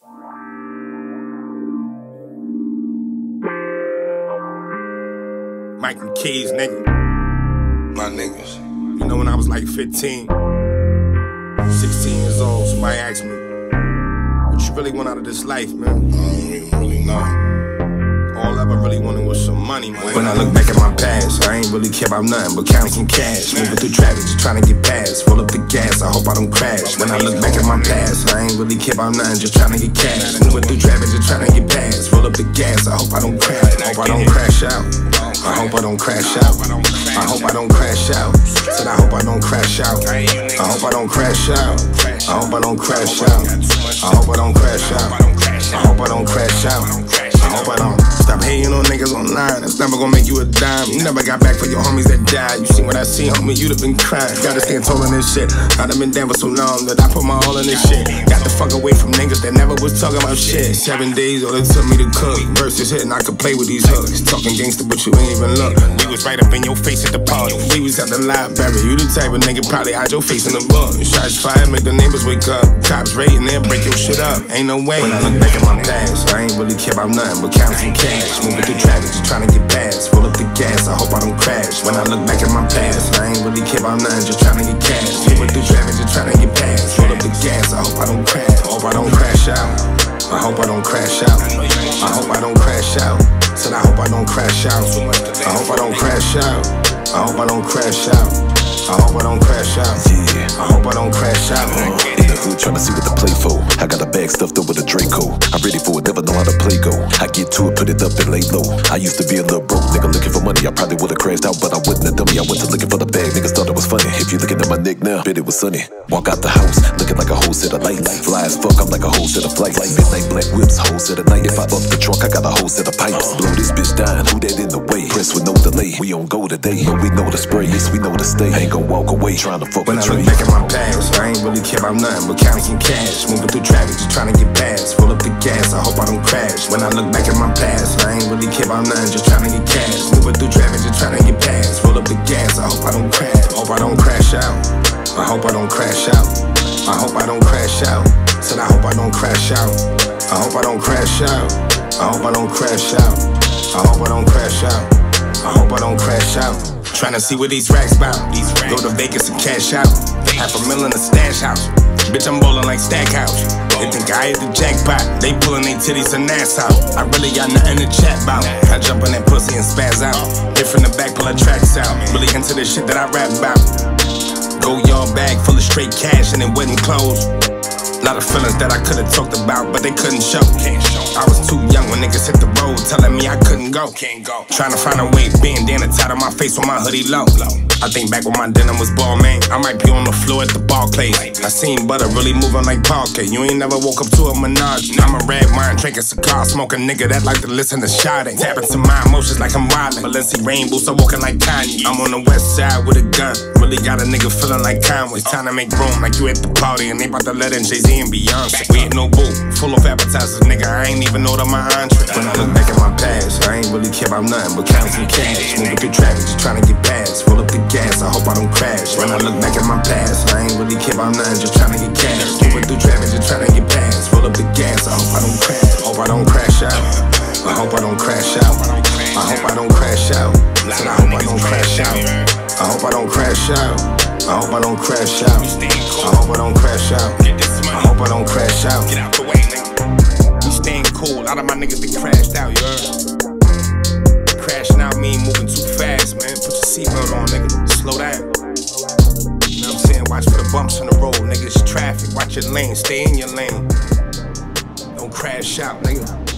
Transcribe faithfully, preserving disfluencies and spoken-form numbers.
Mike and Keys, nigga. My niggas. You know, when I was like fifteen, sixteen years old, somebody asked me, what you really want out of this life, man? I don't even really know. All I ever really wanted was some money, man. When I look back at my past, I ain't really care about nothing but counting some cash. Moving through traffic, just trying to get past. Roll up the gas, I hope I don't crash. When I look back at my past, I ain't really care about nothing, just trying to get cash. Moving through traffic, just trying to get past. Roll up the gas, I hope I don't crash. I hope I don't crash out. I hope I don't crash out. I hope I don't crash out. Said I hope I don't crash out. I hope I don't crash out. I hope I don't crash out. I hope I don't crash out. I hope I don't crash out. I hope I don't stop hating on niggas online. That's never gonna make you a dime. You never got back for your homies that died. You seen what I see, homie, you'd have been crying. Gotta stand tall on this shit. I done been down for so long that I put my all in this shit. Got the fuck away from niggas that never was talking about shit. Seven days, all it took me to cook. Verses hitting, I could play with these hooks. Talking gangster, but you ain't even look. We was right up in your face at the party. We was at the library. You the type of nigga probably hide your face in the book. Shots fired, make the neighbors wake up. Cops raiding there, break your shit up. Ain't no way. When I look back at my past, I ain't really care about nothing but counting cash. Moving through traffic, just trying to get past. Roll up the gas, I hope I don't crash. When I look back at my past, I ain't really care about nothing, just trying to get cash. Moving through traffic, just trying to get past. Roll up the gas, I hope I don't crash. I hope I don't crash out. I hope I don't crash out. I hope I don't crash out. Said I hope I don't crash out. I hope I don't crash out. I hope I don't crash out. I hope I don't crash out. Yeah. I hope I don't crash out. In the hood tryna see what the play for. I got a bag stuffed up with a Draco. I'm ready for it, never know how to play go. I get to it, put it up and lay low. I used to be a little broke nigga looking for money. I probably would've crashed out, but I wasn't a dummy. I went to looking for the bag, niggas thought it was funny. If you looking at my neck now, bet it was sunny. Walk out the house, looking like a whole set of lights. Fly as fuck, I'm like a whole set of flights. Midnight black whips, whole set of night. If I up the trunk, I got a whole set of pipes. Blow this bitch down, who that in the way? Press with no delay. We on go today, but we know the spray. Yes, we know the stay. Ain't gon' walk away trying to fuck when with I look back at my past, I ain't really care about nothing but counting some cash. Moving through traffic, just trying to get past. Roll up the gas, I hope I don't crash. When I look back at my past, I ain't really care about nothing, just trying to get cash. Moving through traffic, just trying to get past. Roll up the gas, I hope I don't crash. I hope I don't crash out. I hope I don't crash out. I hope I don't crash out. Said I hope I don't crash out. I hope I don't crash out. I hope I don't crash out. I hope I don't crash out. I hope I don't crash out. Tryna see what these racks bout. Go to Vegas and cash out. Half a million in a stash house. Bitch, I'm ballin' like Stackhouse. They think I hit the jackpot. They pullin' their titties and ass out. I really got nothing to chat about. I jump in that pussy and spaz out. Hit from the back, pull the tracks out. Really into the shit that I rap about. Go yard bag full of straight cash and it wasn't closed. Lot of feelings that I could've talked about, but they couldn't show. I was too young when niggas hit the road, telling me I couldn't go. Trying to find a way, bandana tied on my face with my hoodie low. I think back when my denim was ball, man, I might be on the floor at the Barclays. I seen butter really moving like parquet. You ain't never woke up to a Menage. I'm a red wine drinking cigar, smoking nigga that like to listen to Sade. Tapping to my emotions like I'm wildin'. Balenci rain boots, I'm walking like Kanye. I'm on the west side with a gun. Really got a nigga feeling like Conway. Time to make room like you at the party, and they bout to let in Jay-Z and Beyonce. We ain't no boo, full of appetizers, nigga. I ain't even order my entree. When I look back at my past, I ain't really care about nothing but counting some cash. Moving through traffic, just trying to get past. Roll up the gas, I hope I don't crash. When I look back at my past, I ain't really care about nothing, just trying to get cash. Moving through traffic, just trying to get past. Roll up the gas, I hope I don't crash. I hope I don't crash out. I hope I don't crash out. I hope I don't crash out. Said I hope I don't crash out. I hope I don't crash out. I hope I don't crash out. I hope I don't crash out. I hope I don't crash out. Get out the way, nigga. We staying cool. A lot of my niggas they crashed out, you heard? Crashing out mean moving too fast, man. Put your seatbelt on, nigga. Slow down. You know what I'm saying? Watch for the bumps on the road, nigga. It's traffic. Watch your lane. Stay in your lane. Don't crash out, nigga.